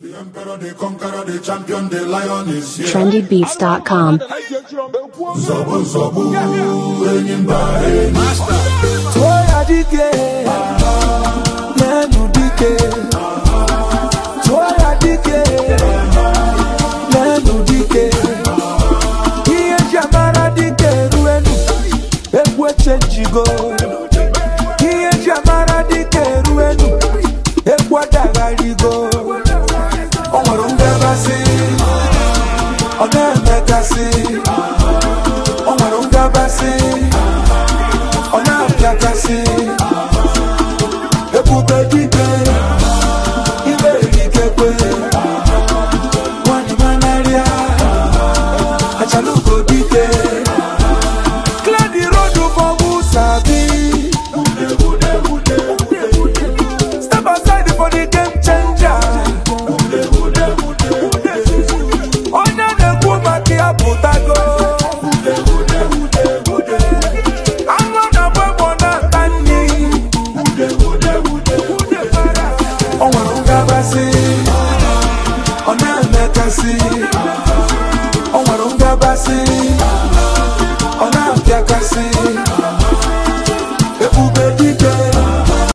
The emperor, the conqueror, the champion, the lion is here. Trendybeats.com. Zobu zobu, enyimba master. Toya dike, nenu dike. Toya dike, nenu dike. Iye jamara dike ruenu, ekweche jigo. Iye jamara dike ruenu, ekwadaga rigo. Onwarunga basi, oneme kasi. Onwarunga basi, oname kasi. Ekube dike,